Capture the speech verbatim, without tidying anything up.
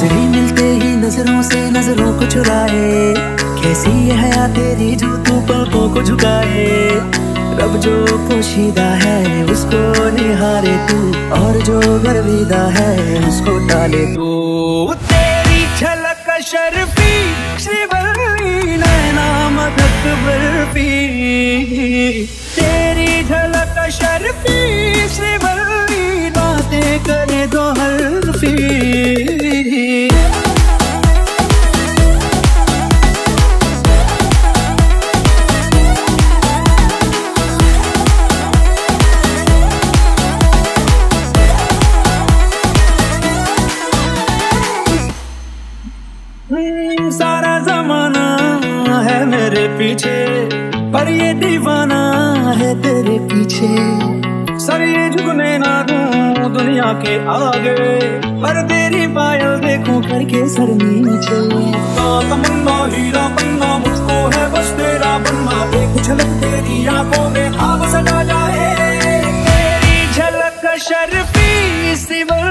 नजरें मिलते ही नजरों से नजरों को चुराए, कैसी ये हया तेरी जो तू पलकों को झुकाए। रब जो पोशीदा है उसको निहारे तू, और जो गर्विदा है उसको टाले तू। तेरी झलक शर्फी श्रीवल्ली नैना मदक बर्फी, तेरी झलक शर्फी श्रीवल्ली बातें करे दो हल्फी। सारा जमाना है मेरे पीछे, पर ये दीवाना है तेरे पीछे। सर ये झुकने ना दूं दुनिया के आगे, पर तेरी पायल देखूं करके सर नीचे। तमन्ना हीरा बनना मुझको है बस तेरा बनना, एक झलक तेरी आंखों में आग सजा जाए। तेरी झलक शर्फी सिवा